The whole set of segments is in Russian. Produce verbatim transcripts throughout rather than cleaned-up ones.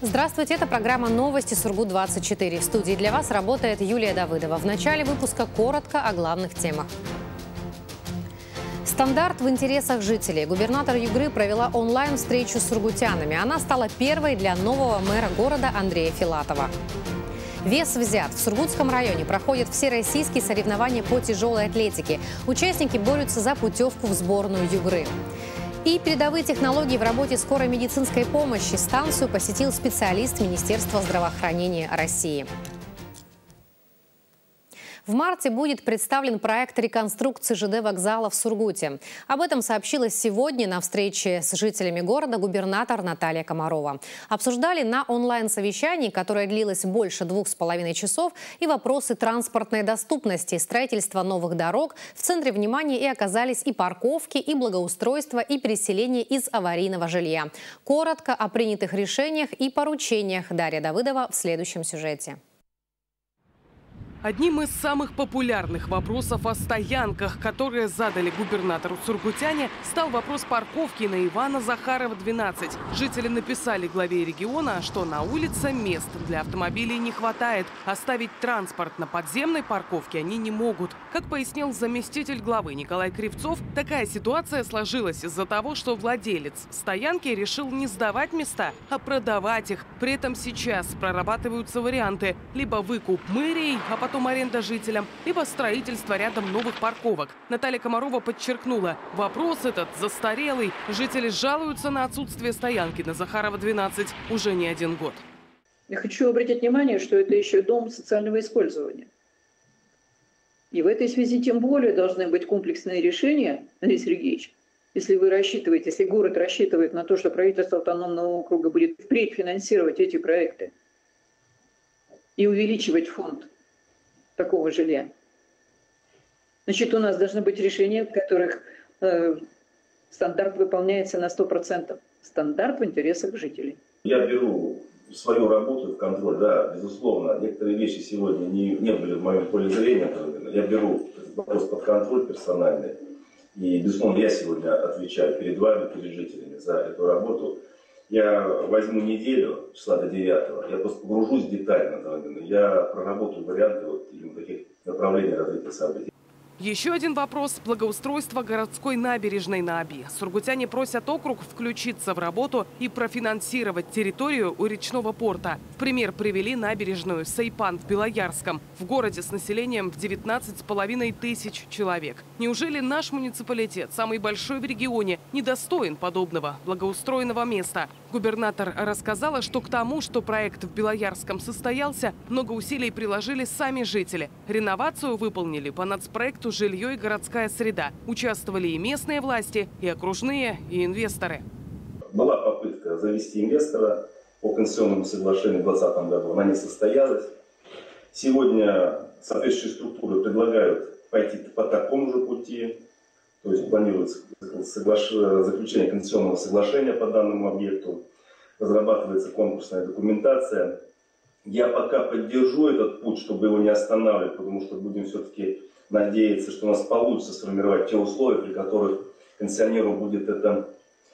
Здравствуйте, это программа «Новости Сургут двадцать четыре». В студии для вас работает Юлия Давыдова. В начале выпуска коротко о главных темах. Стандарт в интересах жителей. Губернатор Югры провела онлайн-встречу с сургутянами. Она стала первой для нового мэра города Андрея Филатова. Вес взят. В Сургутском районе проходят всероссийские соревнования по тяжелой атлетике. Участники борются за путевку в сборную Югры. И передовые технологии в работе скорой медицинской помощи. Станцию посетил специалист Министерства здравоохранения России. В марте будет представлен проект реконструкции ЖД вокзала в Сургуте. Об этом сообщила сегодня на встрече с жителями города губернатор Наталья Комарова. Обсуждали на онлайн-совещании, которое длилось больше двух с половиной часов, и вопросы транспортной доступности, строительства новых дорог. В центре внимания и оказались и парковки, и благоустройство, и переселение из аварийного жилья. Коротко о принятых решениях и поручениях. Дарья Давыдова в следующем сюжете. Одним из самых популярных вопросов о стоянках, которые задали губернатору сургутяне, стал вопрос парковки на Ивана Захарова, двенадцать. Жители написали главе региона, что на улице мест для автомобилей не хватает. Оставить транспорт на подземной парковке они не могут. Как пояснил заместитель главы Николай Кривцов, такая ситуация сложилась из-за того, что владелец стоянки решил не сдавать места, а продавать их. При этом сейчас прорабатываются варианты: либо выкуп мэрии, а потом потом аренда жителям, либо строительство рядом новых парковок. Наталья Комарова подчеркнула, вопрос этот застарелый. Жители жалуются на отсутствие стоянки на Захарова, двенадцать уже не один год. Я хочу обратить внимание, что это еще дом социального использования. И в этой связи тем более должны быть комплексные решения, Андрей Сергеевич. Если вы рассчитываете, если город рассчитывает на то, что правительство автономного округа будет впредь финансировать эти проекты и увеличивать фонд такого жилья, значит, у нас должны быть решения, в которых э, стандарт выполняется на сто процентов. Стандарт в интересах жителей. Я беру свою работу в контроль, да, безусловно. Некоторые вещи сегодня не, не были в моем поле зрения. Я беру вопрос под контроль персональный. И, безусловно, я сегодня отвечаю перед вами, перед жителями за эту работу. Я возьму неделю, числа до девятого, я просто погружусь детально, я проработаю варианты вот именно таких направлений развития событий. Еще один вопрос – благоустройство городской набережной на Оби. Сургутяне просят округ включиться в работу и профинансировать территорию у речного порта. В пример привели набережную Сайпан в Белоярском. В городе с населением в девятнадцать с половиной тысяч человек. Неужели наш муниципалитет, самый большой в регионе, недостоин подобного благоустроенного места? Губернатор рассказала, что к тому, что проект в Белоярском состоялся, много усилий приложили сами жители. Реновацию выполнили по нацпроекту «Жилье и городская среда». Участвовали и местные власти, и окружные, и инвесторы. Была попытка завести инвестора по концессионному соглашению в двадцатом году. Она не состоялась. Сегодня соответствующие структуры предлагают пойти по такому же пути. То есть планируется соглаш... заключение концессионного соглашения по данному объекту. Разрабатывается конкурсная документация. Я пока поддержу этот путь, чтобы его не останавливать, потому что будем все-таки надеяться, что у нас получится сформировать те условия, при которых концессионеру будет это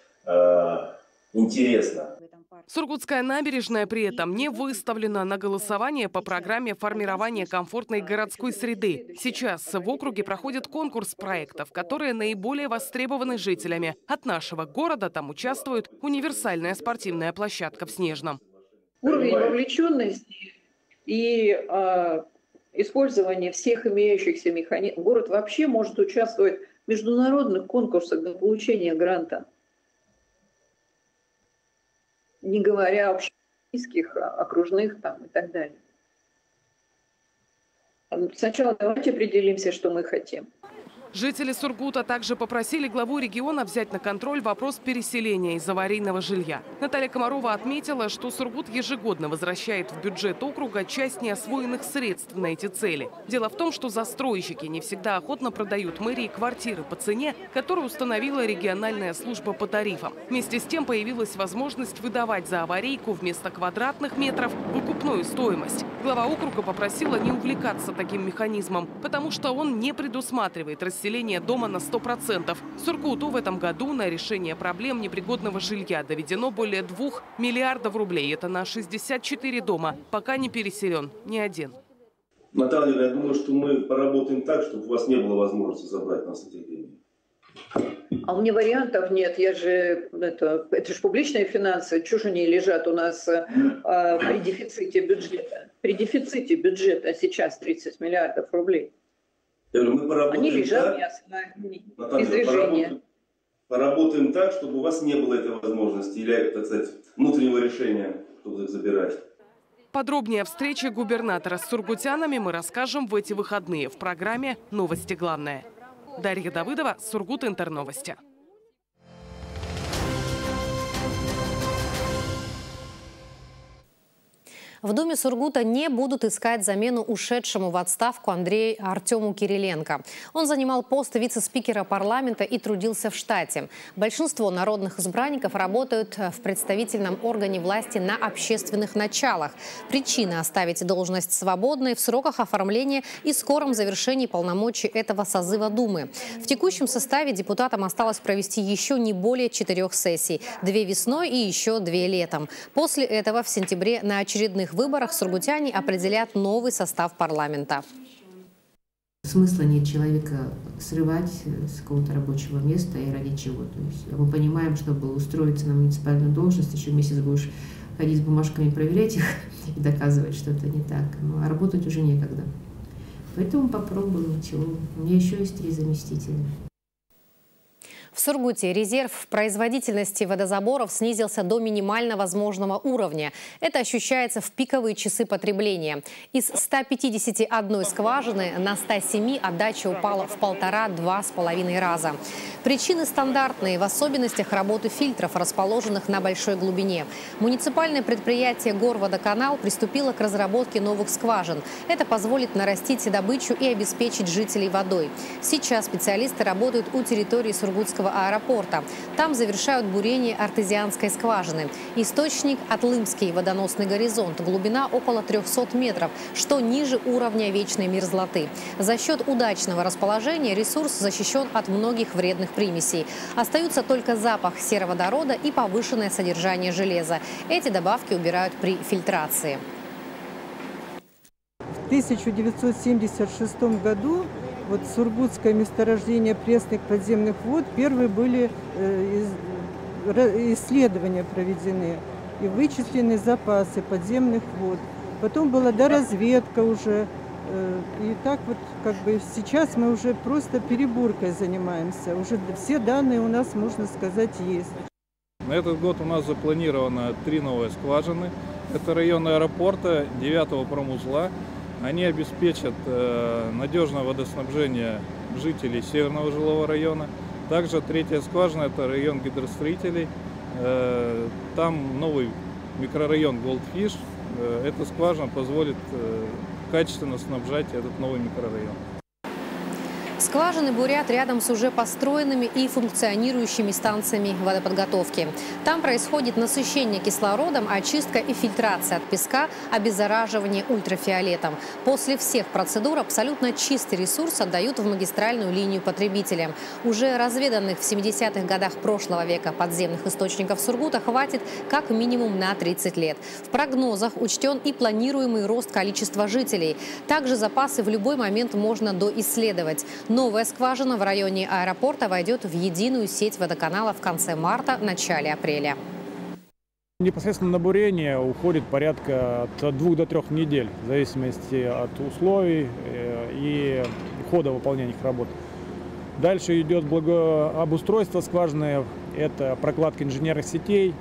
э, интересно. Сургутская набережная при этом не выставлена на голосование по программе формирования комфортной городской среды. Сейчас в округе проходит конкурс проектов, которые наиболее востребованы жителями. От нашего города там участвует универсальная спортивная площадка в Снежном. Уровень вовлеченности и э, использование всех имеющихся механизмов. Город вообще может участвовать в международных конкурсах для получения гранта. Не говоря о общероссийских, окружных там и так далее. Сначала давайте определимся, что мы хотим. Жители Сургута также попросили главу региона взять на контроль вопрос переселения из аварийного жилья. Наталья Комарова отметила, что Сургут ежегодно возвращает в бюджет округа часть неосвоенных средств на эти цели. Дело в том, что застройщики не всегда охотно продают мэрии квартиры по цене, которую установила региональная служба по тарифам. Вместе с тем появилась возможность выдавать за аварийку вместо квадратных метров выкупную стоимость. Глава округа попросила не увлекаться таким механизмом, потому что он не предусматривает расселение населения дома на сто процентов. Сургуту в этом году на решение проблем непригодного жилья доведено более двух миллиардов рублей. Это на шестьдесят четыре дома. Пока не переселен ни один. Наталья, я думаю, что мы поработаем так, чтобы у вас не было возможности забрать нас эти деньги. А у меня вариантов нет. Я же это, это же публичные финансы. Чего же они лежат у нас а, при дефиците бюджета? При дефиците бюджета сейчас тридцать миллиардов рублей. Я говорю, мы поработаем они лежат так, на Наталья, поработаем, поработаем так, чтобы у вас не было этой возможности или, так сказать, внутреннего решения, чтобы их забирать. Подробнее о встрече губернатора с сургутянами мы расскажем в эти выходные в программе «Новости главное». Дарья Давыдова, Сургут Интерновости. В Думе Сургута не будут искать замену ушедшему в отставку Андрею Артему Кириленко. Он занимал пост вице-спикера парламента и трудился в штате. Большинство народных избранников работают в представительном органе власти на общественных началах. Причина – оставить должность свободной в сроках оформления и скором завершении полномочий этого созыва Думы. В текущем составе депутатам осталось провести еще не более четырех сессий. Две весной и еще две летом. После этого в сентябре на очередных выборах сургутяне определят новый состав парламента. Смысла нет человека срывать с какого-то рабочего места и ради чего. То есть мы понимаем, чтобы устроиться на муниципальную должность, еще месяц будешь ходить с бумажками, проверять их и доказывать, что это не так. Ну, а работать уже некогда. Поэтому попробуем. Чего. У меня еще есть три заместителя. В Сургуте резерв производительности водозаборов снизился до минимально возможного уровня. Это ощущается в пиковые часы потребления. Из ста пятидесяти одной скважины на ста семи отдача упала в полтора-два с половиной раза. Причины стандартные, в особенностях работы фильтров, расположенных на большой глубине. Муниципальное предприятие «Горводоканал» приступило к разработке новых скважин. Это позволит нарастить добычу и обеспечить жителей водой. Сейчас специалисты работают у территории Сургутского аэропорта. Там завершают бурение артезианской скважины. Источник – Атлымский водоносный горизонт. Глубина около трёхсот метров, что ниже уровня вечной мерзлоты. За счет удачного расположения ресурс защищен от многих вредных примесей. Остаются только запах сероводорода и повышенное содержание железа. Эти добавки убирают при фильтрации. В тысяча девятьсот семьдесят шестом году вот сургутское месторождение пресных подземных вод первые были э, исследования проведены и вычислены запасы подземных вод. Потом была доразведка уже. Э, и так вот как бы сейчас мы уже просто переборкой занимаемся. Уже все данные у нас, можно сказать, есть. На этот год у нас запланировано три новые скважины. Это район аэропорта, девятого промузла. Они обеспечат э, надежное водоснабжение жителей Северного жилого района. Также третья скважина – это район гидростроителей. Э, там новый микрорайон Голдфиш. Э, эта скважина позволит э, качественно снабжать этот новый микрорайон. Скважины бурят рядом с уже построенными и функционирующими станциями водоподготовки. Там происходит насыщение кислородом, очистка и фильтрация от песка, обеззараживание ультрафиолетом. После всех процедур абсолютно чистый ресурс отдают в магистральную линию потребителям. Уже разведанных в семидесятых годах прошлого века подземных источников Сургута хватит как минимум на тридцать лет. В прогнозах учтен и планируемый рост количества жителей. Также запасы в любой момент можно доисследовать. Новая скважина в районе аэропорта войдет в единую сеть водоканала в конце марта – начале апреля. Непосредственно на бурение уходит порядка от двух до трех недель, в зависимости от условий и хода выполнения их работ. Дальше идет благообустройство скважины, это прокладка инженерных сетей,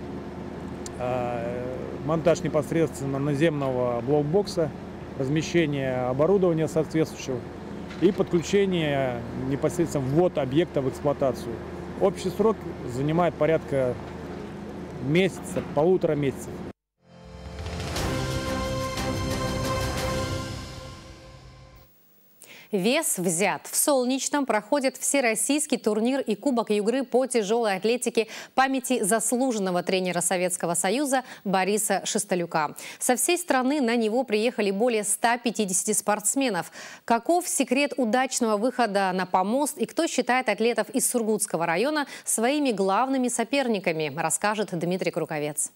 монтаж непосредственно наземного блокбокса, размещение оборудования соответствующего и подключение непосредственно ввод объекта в эксплуатацию. Общий срок занимает порядка месяца, полутора месяцев. Вес взят. В Солнечном проходит всероссийский турнир и Кубок Югры по тяжелой атлетике памяти заслуженного тренера Советского Союза Бориса Шестолюка. Со всей страны на него приехали более ста пятидесяти спортсменов. Каков секрет удачного выхода на помост и кто считает атлетов из Сургутского района своими главными соперниками, расскажет Дмитрий Круковец.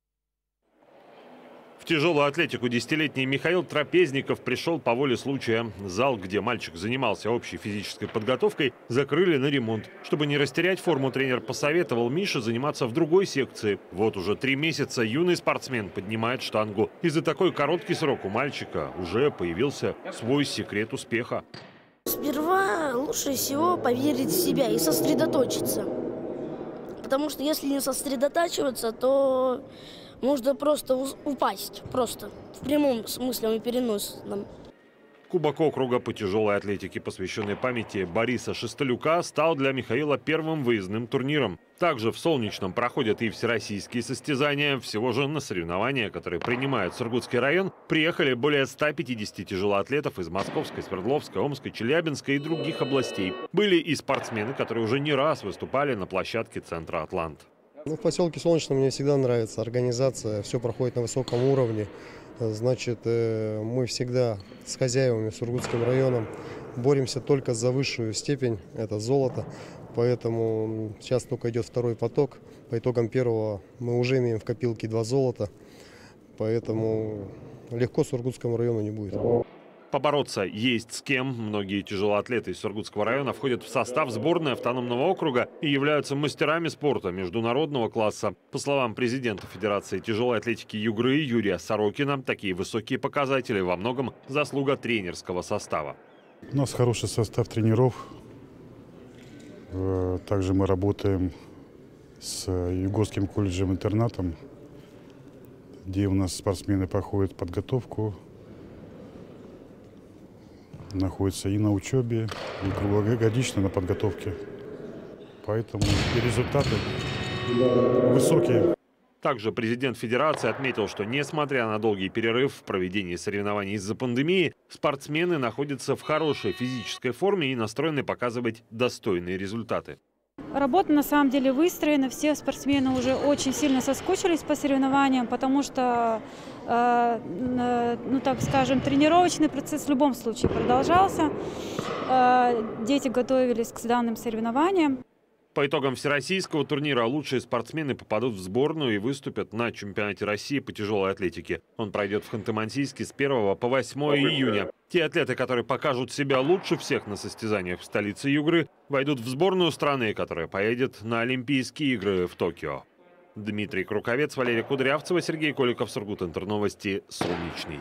В тяжелую атлетику десятилетний Михаил Трапезников пришел по воле случая. Зал, где мальчик занимался общей физической подготовкой, закрыли на ремонт. Чтобы не растерять форму, тренер посоветовал Мише заниматься в другой секции. Вот уже три месяца юный спортсмен поднимает штангу. И за такой короткий срок у мальчика уже появился свой секрет успеха. Сперва лучше всего поверить в себя и сосредоточиться. Потому что если не сосредотачиваться, то можно просто упасть, просто в прямом смысле и переносном. Кубок округа по тяжелой атлетике, посвященный памяти Бориса Шестолюка, стал для Михаила первым выездным турниром. Также в Солнечном проходят и всероссийские состязания. Всего же на соревнования, которые принимает Сургутский район, приехали более ста пятидесяти тяжелоатлетов из Московской, Свердловской, Омской, Челябинской и других областей. Были и спортсмены, которые уже не раз выступали на площадке центра «Атлант». Ну, в поселке Солнечном мне всегда нравится организация, все проходит на высоком уровне. Значит, мы всегда с хозяевами Сургутским районом боремся только за высшую степень, это золото. Поэтому сейчас только идет второй поток. По итогам первого мы уже имеем в копилке два золота. Поэтому легко Сургутскому району не будет. Побороться есть с кем. Многие тяжелоатлеты из Сургутского района входят в состав сборной автономного округа и являются мастерами спорта международного класса. По словам президента Федерации тяжелой атлетики Югры Юрия Сорокина, такие высокие показатели во многом заслуга тренерского состава. У нас хороший состав тренеров. Также мы работаем с Югорским колледжем-интернатом, где у нас спортсмены проходят подготовку, находятся и на учебе, и круглогодично на подготовке. Поэтому и результаты высокие. Также президент Федерации отметил, что несмотря на долгий перерыв в проведении соревнований из-за пандемии, спортсмены находятся в хорошей физической форме и настроены показывать достойные результаты. Работа на самом деле выстроена, все спортсмены уже очень сильно соскучились по соревнованиям, потому что, э, э, ну так скажем, тренировочный процесс в любом случае продолжался. Э, дети готовились к данным соревнованиям. По итогам всероссийского турнира лучшие спортсмены попадут в сборную и выступят на чемпионате России по тяжелой атлетике. Он пройдет в Ханты-Мансийске с первого по восьмое июня. Те атлеты, которые покажут себя лучше всех на состязаниях в столице Югры, войдут в сборную страны, которая поедет на Олимпийские игры в Токио. Дмитрий Круковец, Валерия Кудрявцева, Сергей Коликов, Сургут-Интерновости, Солнечный.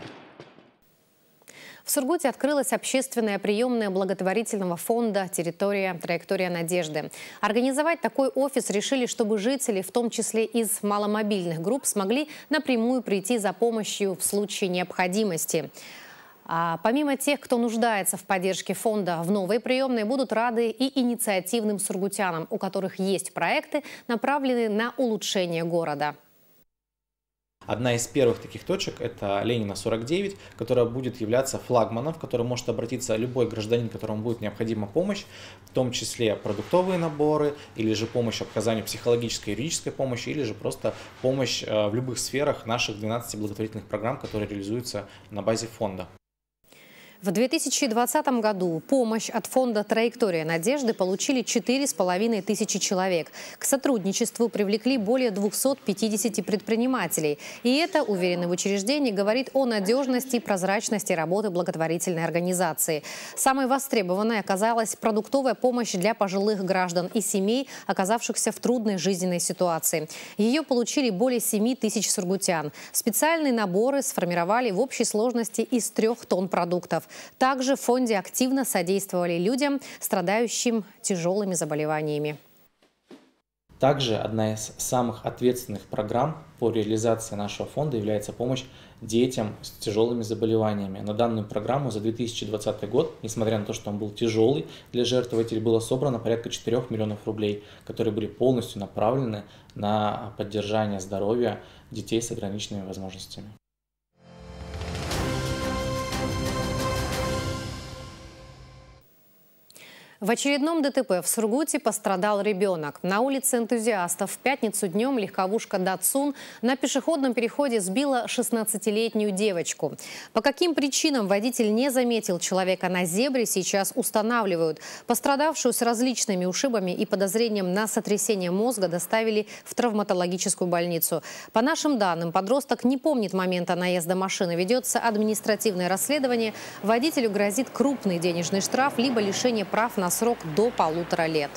В Сургуте открылась общественная приемная благотворительного фонда «Территория. Траектория надежды». Организовать такой офис решили, чтобы жители, в том числе из маломобильных групп, смогли напрямую прийти за помощью в случае необходимости. А помимо тех, кто нуждается в поддержке фонда, в новой приемной будут рады и инициативным сургутянам, у которых есть проекты, направленные на улучшение города. Одна из первых таких точек – это Ленина сорок девять, которая будет являться флагманом, в который может обратиться любой гражданин, которому будет необходима помощь, в том числе продуктовые наборы, или же помощь оказанию психологической и юридической помощи, или же просто помощь в любых сферах наших двенадцати благотворительных программ, которые реализуются на базе фонда. В две тысячи двадцатом году помощь от фонда «Траектория надежды» получили четыре с половиной тысячи человек. К сотрудничеству привлекли более двухсот пятидесяти предпринимателей. И это, уверены в учреждении, говорит о надежности и прозрачности работы благотворительной организации. Самой востребованной оказалась продуктовая помощь для пожилых граждан и семей, оказавшихся в трудной жизненной ситуации. Ее получили более семи тысяч сургутян. Специальные наборы сформировали в общей сложности из трех тонн продуктов. Также в фонде активно содействовали людям, страдающим тяжелыми заболеваниями. Также одна из самых ответственных программ по реализации нашего фонда является помощь детям с тяжелыми заболеваниями. На данную программу за две тысячи двадцатый год, несмотря на то, что он был тяжелый для жертвователей, было собрано порядка четырёх миллионов рублей, которые были полностью направлены на поддержание здоровья детей с ограниченными возможностями. В очередном ДТП в Сургуте пострадал ребенок. На улице Энтузиастов в пятницу днем легковушка «Датсун» на пешеходном переходе сбила шестнадцатилетнюю девочку. По каким причинам водитель не заметил человека на зебре, сейчас устанавливают. Пострадавшую с различными ушибами и подозрением на сотрясение мозга доставили в травматологическую больницу. По нашим данным, подросток не помнит момента наезда машины. Ведется административное расследование. Водителю грозит крупный денежный штраф либо лишение прав на срок до полутора лет.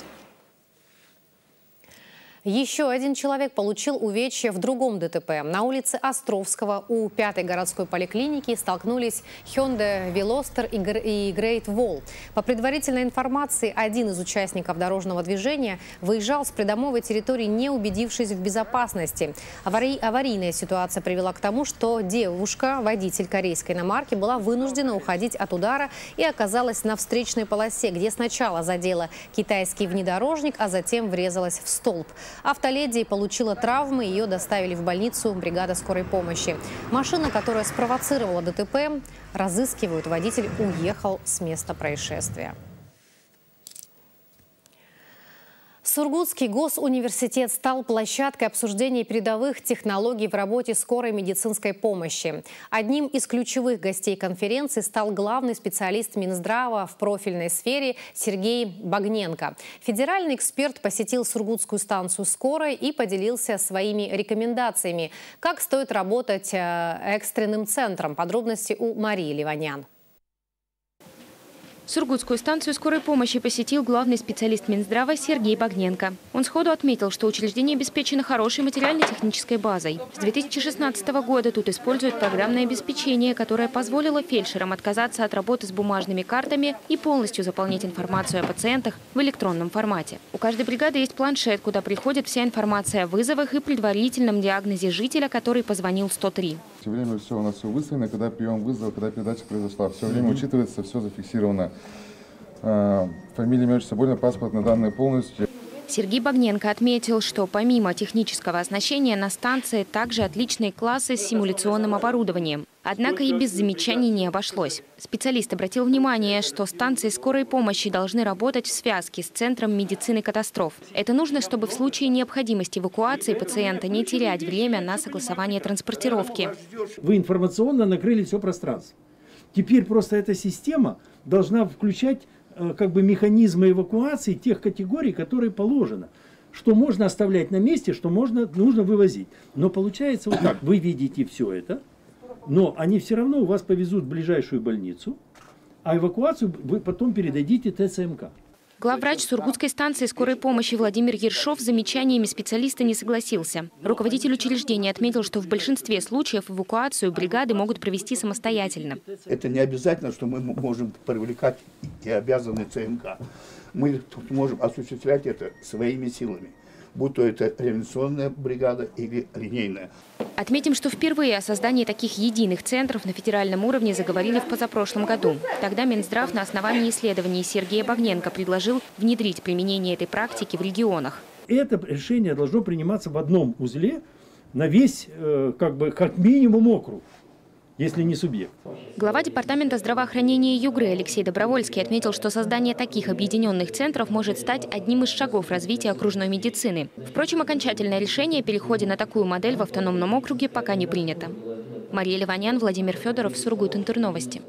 Еще один человек получил увечья в другом ДТП. На улице Островского у пятой городской поликлиники столкнулись Hyundai Veloster и Great Wall. По предварительной информации, один из участников дорожного движения выезжал с придомовой территории, не убедившись в безопасности. Авари... Аварийная ситуация привела к тому, что девушка, водитель корейской иномарки, была вынуждена уходить от удара и оказалась на встречной полосе, где сначала задела китайский внедорожник, а затем врезалась в столб. Автоледи получила травмы, ее доставили в больницу бригада скорой помощи. Машина, которая спровоцировала ДТП, разыскивают. Водитель уехал с места происшествия. Сургутский госуниверситет стал площадкой обсуждения передовых технологий в работе скорой медицинской помощи. Одним из ключевых гостей конференции стал главный специалист Минздрава в профильной сфере Сергей Багненко. Федеральный эксперт посетил Сургутскую станцию скорой и поделился своими рекомендациями, как стоит работать экстренным центром. Подробности у Марии Ливанян. Сургутскую станцию скорой помощи посетил главный специалист Минздрава Сергей Багненко. Он сходу отметил, что учреждение обеспечено хорошей материально-технической базой. С две тысячи шестнадцатого года тут используют программное обеспечение, которое позволило фельдшерам отказаться от работы с бумажными картами и полностью заполнять информацию о пациентах в электронном формате. У каждой бригады есть планшет, куда приходит вся информация о вызовах и предварительном диагнозе жителя, который позвонил в сто три. Все время все у нас все выстроено, когда прием вызова, когда передача произошла. Все время учитывается, все зафиксировано. Фамилия, имя, отчество, больно, паспортные данные полностью. Сергей Багненко отметил, что помимо технического оснащения на станции также отличные классы с симуляционным оборудованием. Однако и без замечаний не обошлось. Специалист обратил внимание, что станции скорой помощи должны работать в связке с Центром медицины катастроф. Это нужно, чтобы в случае необходимости эвакуации пациента не терять время на согласование транспортировки. Вы информационно накрыли все пространство. Теперь просто эта система должна включать как бы механизмы эвакуации тех категорий, которые положено. Что можно оставлять на месте, что можно, нужно вывозить. Но получается вот так. Вы видите все это, но они все равно у вас повезут в ближайшую больницу, а эвакуацию вы потом передадите ТЦМК. Главврач Сургутской станции скорой помощи Владимир Ершов с замечаниями специалиста не согласился. Руководитель учреждения отметил, что в большинстве случаев эвакуацию бригады могут провести самостоятельно. Это не обязательно, что мы можем привлекать и обязаны ЦМК. Мы тут можем осуществлять это своими силами, будь то это реанимационная бригада или линейная. Отметим, что впервые о создании таких единых центров на федеральном уровне заговорили в позапрошлом году. Тогда Минздрав на основании исследований Сергея Багненко предложил внедрить применение этой практики в регионах. Это решение должно приниматься в одном узле на весь, как бы, как минимум округ, если не субъект. Глава департамента здравоохранения Югры Алексей Добровольский отметил, что создание таких объединенных центров может стать одним из шагов развития окружной медицины. Впрочем, окончательное решение о переходе на такую модель в автономном округе пока не принято. Мария Ливанян, Владимир Федоров, Сургут Интерновости.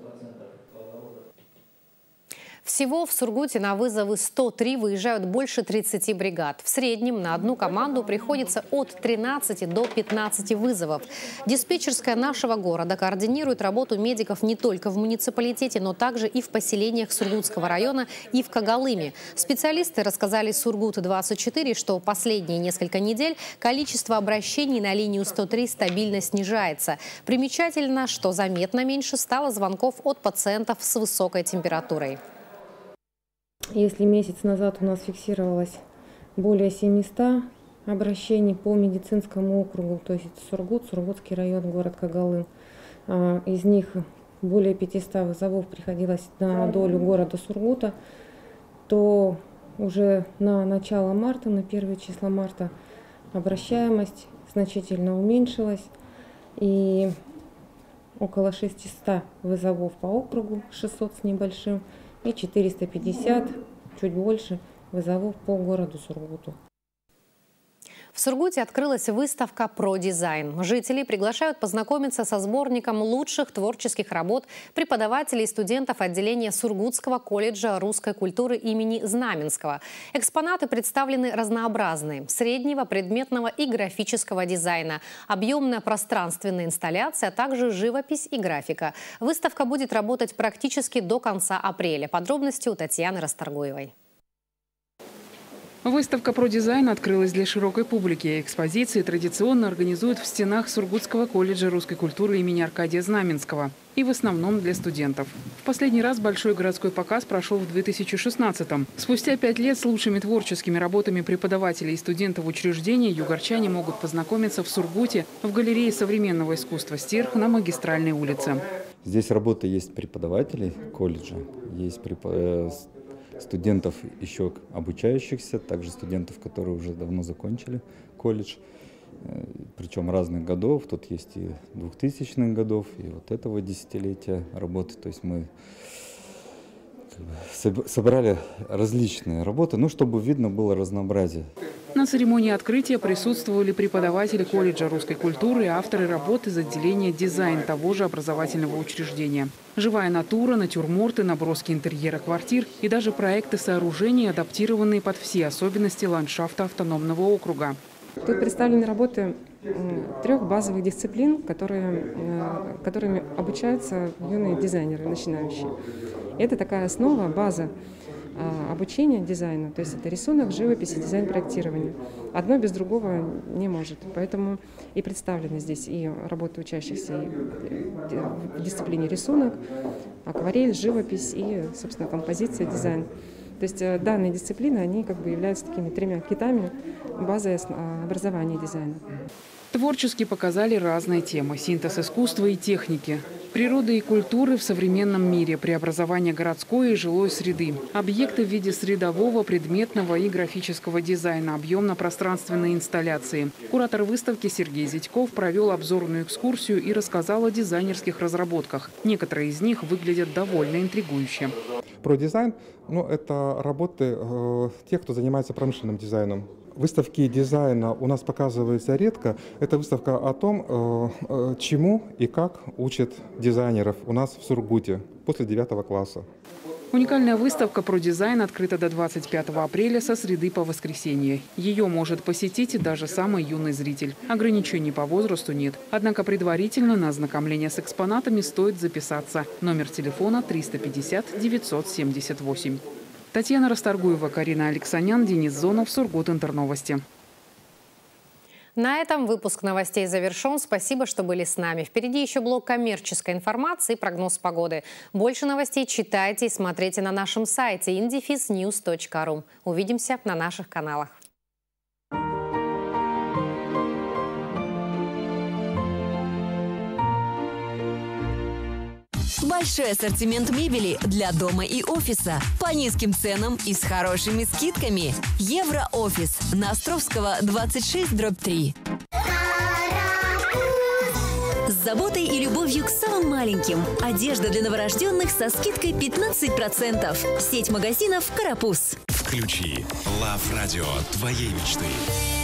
Всего в Сургуте на вызовы сто три выезжают больше тридцати бригад. В среднем на одну команду приходится от тринадцати до пятнадцати вызовов. Диспетчерская нашего города координирует работу медиков не только в муниципалитете, но также и в поселениях Сургутского района и в Когалыме. Специалисты рассказали Сургут двадцать четыре, что последние несколько недель количество обращений на линию сто три стабильно снижается. Примечательно, что заметно меньше стало звонков от пациентов с высокой температурой. Если месяц назад у нас фиксировалось более семисот обращений по медицинскому округу, то есть Сургут, Сургутский район, город Когалым, из них более пятисот вызовов приходилось на долю города Сургута, то уже на начало марта, на первые числа марта обращаемость значительно уменьшилась, и около шестисот вызовов по округу, шестьсот с небольшим, и четыреста пятьдесят чуть больше вызовов по городу Сургуту. В Сургуте открылась выставка про дизайн. Жители приглашают познакомиться со сборником лучших творческих работ преподавателей и студентов отделения Сургутского колледжа русской культуры имени Знаменского. Экспонаты представлены разнообразные – среднего, предметного и графического дизайна, объемная пространственная инсталляция, а также живопись и графика. Выставка будет работать практически до конца апреля. Подробности у Татьяны Расторгуевой. Выставка про дизайн открылась для широкой публики. Экспозиции традиционно организуют в стенах Сургутского колледжа русской культуры имени Аркадия Знаменского. И в основном для студентов. В последний раз большой городской показ прошел в две тысячи шестнадцатом. Спустя пять лет с лучшими творческими работами преподавателей и студентов учреждения югорчане могут познакомиться в Сургуте в галерее современного искусства «Стерх» на Магистральной улице. Здесь работа есть преподавателей колледжа, есть преподаватели, студентов еще обучающихся, также студентов, которые уже давно закончили колледж, причем разных годов. Тут есть и двухтысячных годов, и вот этого десятилетия работы. То есть мы как бы собрали различные работы, ну, чтобы видно было разнообразие. На церемонии открытия присутствовали преподаватели колледжа русской культуры и авторы работ из отделения «Дизайн» того же образовательного учреждения. Живая натура, натюрморты, наброски интерьера квартир и даже проекты сооружений, адаптированные под все особенности ландшафта автономного округа. Тут представлены работы трех базовых дисциплин, которые, которыми обучаются юные дизайнеры, начинающие. Это такая основа, база обучения дизайну, то есть это рисунок, живопись и дизайн-проектирование. Одно без другого не может, поэтому и представлены здесь и работы учащихся и в дисциплине рисунок, акварель, живопись и, собственно, композиция, дизайн. То есть данные дисциплины, они как бы являются такими тремя китами базы образования дизайна. Творчески показали разные темы – синтез искусства и техники, природы и культуры в современном мире, преобразование городской и жилой среды, объекты в виде средового, предметного и графического дизайна, объемно-пространственной инсталляции. Куратор выставки Сергей Зятьков провел обзорную экскурсию и рассказал о дизайнерских разработках. Некоторые из них выглядят довольно интригующе. Про дизайн, ну, это работы э, тех, кто занимается промышленным дизайном. Выставки дизайна у нас показываются редко. Это выставка о том, э, э, чему и как учат дизайнеров у нас в Сургуте после девятого класса. Уникальная выставка про дизайн открыта до двадцать пятого апреля со среды по воскресенье. Ее может посетить и даже самый юный зритель. Ограничений по возрасту нет. Однако предварительно на ознакомление с экспонатами стоит записаться. Номер телефона триста пятьдесят девятьсот семьдесят восемь. Татьяна Расторгуева, Карина Алексанян, Денис Зонов, Сургут Интерновости. На этом выпуск новостей завершен. Спасибо, что были с нами. Впереди еще блок коммерческой информации и прогноз погоды. Больше новостей читайте и смотрите на нашем сайте индифис ньюс точка ру. Увидимся на наших каналах. Большой ассортимент мебели для дома и офиса по низким ценам и с хорошими скидками. Евроофис на Островского двадцать шесть дробь три. С заботой и любовью к самым маленьким. Одежда для новорожденных со скидкой пятнадцать процентов. Сеть магазинов «Карапуз». Включи Лав Радио твоей мечты.